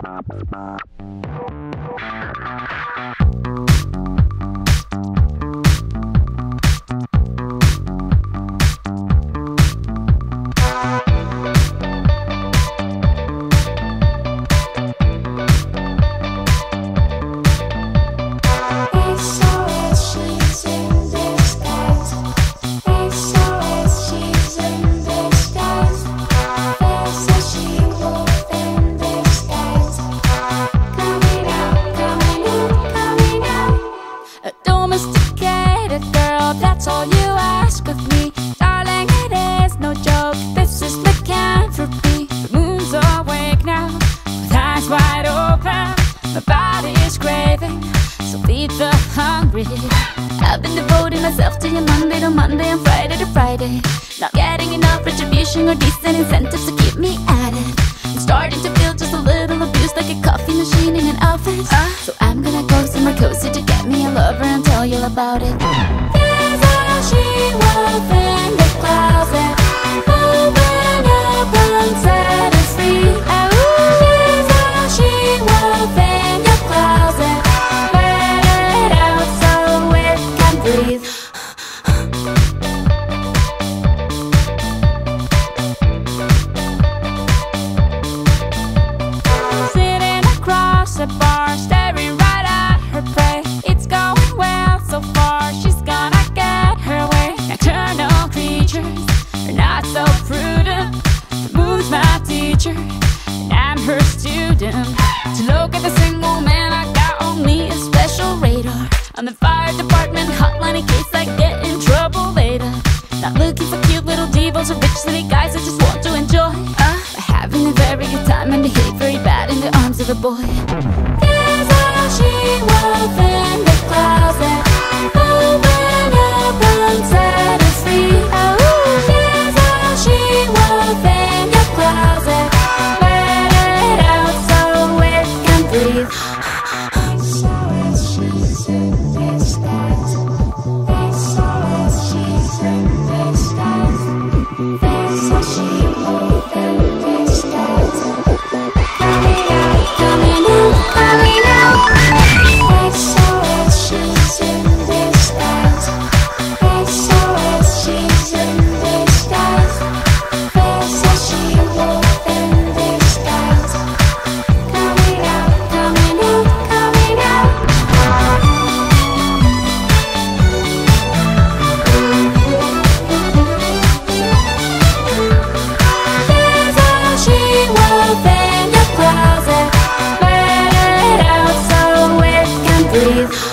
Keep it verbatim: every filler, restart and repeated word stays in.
That's all you ask of me, darling, it is no joke. This is lycanthropy. The moon's awake now, with eyes wide open. My body is craving, so feed the hungry. I've been devoting myself to you Monday to Monday and Friday to Friday. Not getting enough retribution or decent incentives to keep me at it. I'm starting to feel just a little abused, like a coffee machine in an office. uh, So I'm gonna go somewhere cozy to get me a lover and tell you about it. She wolf in the closet, open up and set us free. There's a she wolf in your closet, let it out so it can breathe. Sitting across the bar, staring right at her prey. It's going well so far, she's gonna get her way. Nocturnal creatures are not so prudent. The moon's my teacher, and I'm her student. To look at the single man, I got on me a special radar. On the fire department hotline in case I get in trouble later. Not looking for cute little divas or rich city guys, I just want to enjoy uh, having a very good time and behave very bad in the arms of a boy. There's a she-wolf in the closet, open up and set us free. Oh, there's a she-wolf in your closet, let it out so it can breathe. She's in disguise. It's always she's in disguise. There's a she-wolf in disguise. Coming out, coming out, coming out. It's always she's in disguise. It's always she's in disguise. There's a she-wolf in disguise. Coming out, coming out, coming out. There's a she-wolf in your closet, let it out so it can breathe.